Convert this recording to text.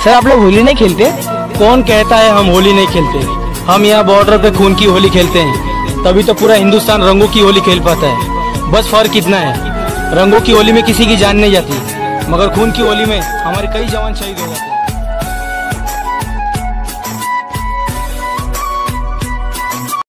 Sir आप लोग होली नहीं खेलते? कौन कहता है हम होली नहीं खेलते? हम यहाँ बॉर्डर पे खून की होली खेलते हैं, तभी तो पूरा हिंदुस्तान रंगों की होली खेल पाता है। बस फर्क इतना है, रंगों की होली में किसी की जान नहीं जाती, मगर खून की होली में हमारे कई जवान शहीद हो गए।